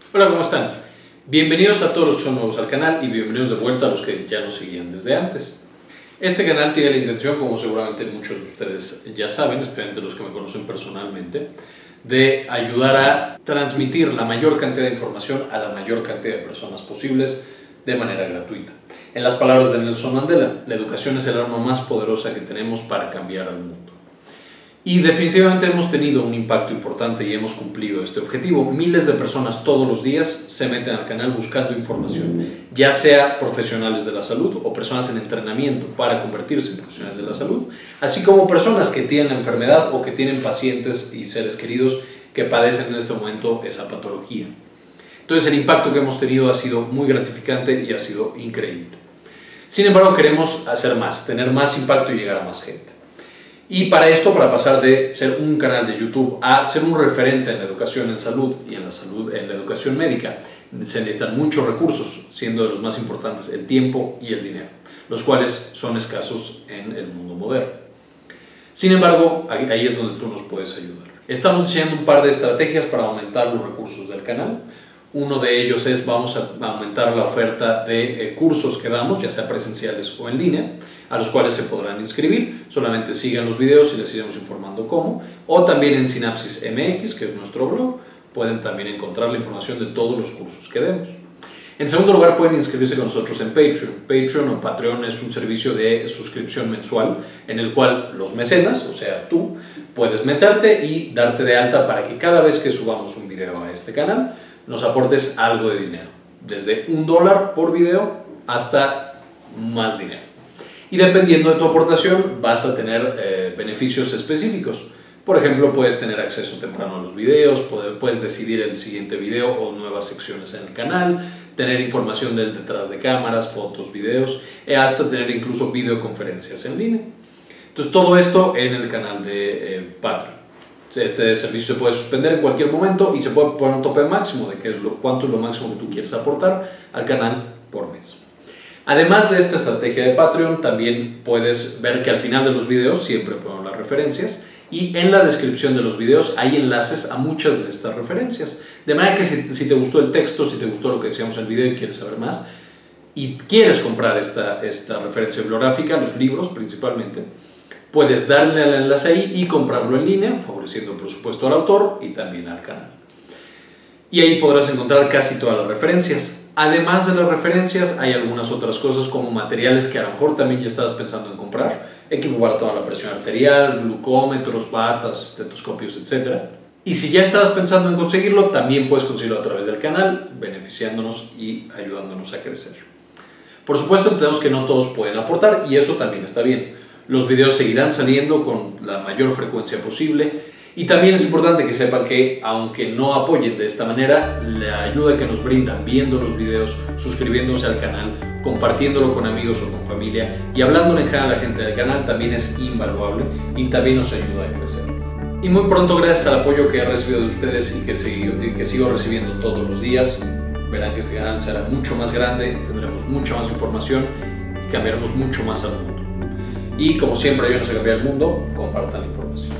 Hola, ¿cómo están? Bienvenidos a todos los que son nuevos al canal y bienvenidos de vuelta a los que ya nos seguían desde antes. Este canal tiene la intención, como seguramente muchos de ustedes ya saben, especialmente los que me conocen personalmente, de ayudar a transmitir la mayor cantidad de información a la mayor cantidad de personas posibles de manera gratuita. En las palabras de Nelson Mandela, la educación es el arma más poderosa que tenemos para cambiar al mundo. Y definitivamente hemos tenido un impacto importante y hemos cumplido este objetivo. Miles de personas todos los días se meten al canal buscando información, ya sea profesionales de la salud o personas en entrenamiento para convertirse en profesionales de la salud, así como personas que tienen la enfermedad o que tienen pacientes y seres queridos que padecen en este momento esa patología. Entonces el impacto que hemos tenido ha sido muy gratificante y ha sido increíble. Sin embargo, queremos hacer más, tener más impacto y llegar a más gente. Y para esto, para pasar de ser un canal de YouTube a ser un referente en la educación en salud y en la educación médica, se necesitan muchos recursos, siendo de los más importantes el tiempo y el dinero, los cuales son escasos en el mundo moderno. Sin embargo, ahí es donde tú nos puedes ayudar. Estamos diseñando un par de estrategias para aumentar los recursos del canal. Uno de ellos es, vamos a aumentar la oferta de cursos que damos, ya sea presenciales o en línea, a los cuales se podrán inscribir. Solamente sigan los videos y les iremos informando cómo. O también en Sinapsis MX, que es nuestro blog, pueden también encontrar la información de todos los cursos que demos. En segundo lugar, pueden inscribirse con nosotros en Patreon. Patreon o Patreon es un servicio de suscripción mensual en el cual los mecenas, o sea tú, puedes meterte y darte de alta para que cada vez que subamos un video a este canal nos aportes algo de dinero, desde $1 por video hasta más dinero. Y dependiendo de tu aportación vas a tener beneficios específicos. Por ejemplo, puedes tener acceso temprano a los videos, puedes decidir el siguiente video o nuevas secciones en el canal, tener información del detrás de cámaras, fotos, videos, hasta tener incluso videoconferencias en línea. Entonces todo esto en el canal de Patreon. Este servicio se puede suspender en cualquier momento y se puede poner un tope máximo de cuánto es lo máximo que tú quieres aportar al canal por mes. Además de esta estrategia de Patreon, también puedes ver que al final de los videos siempre pongo las referencias y en la descripción de los videos hay enlaces a muchas de estas referencias. De manera que si te gustó el texto, si te gustó lo que decíamos en el video y quieres saber más y quieres comprar esta referencia bibliográfica, los libros principalmente, puedes darle al enlace ahí y comprarlo en línea, favoreciendo por supuesto al autor y también al canal. Y ahí podrás encontrar casi todas las referencias. Además de las referencias, hay algunas otras cosas como materiales que a lo mejor también ya estabas pensando en comprar. Equipo para toda la presión arterial, glucómetros, batas, estetoscopios, etc. Y si ya estabas pensando en conseguirlo, también puedes conseguirlo a través del canal, beneficiándonos y ayudándonos a crecer. Por supuesto, entendemos que no todos pueden aportar y eso también está bien. Los videos seguirán saliendo con la mayor frecuencia posible. Y también es importante que sepan que, aunque no apoyen de esta manera, la ayuda que nos brindan viendo los videos, suscribiéndose al canal, compartiéndolo con amigos o con familia y hablándole en general a la gente del canal también es invaluable y también nos ayuda a crecer. Y muy pronto, gracias al apoyo que he recibido de ustedes y que sigo recibiendo todos los días, verán que este canal será mucho más grande, tendremos mucha más información y cambiaremos mucho más al mundo. Y como siempre, ayúdenos a cambiar el mundo, compartan la información.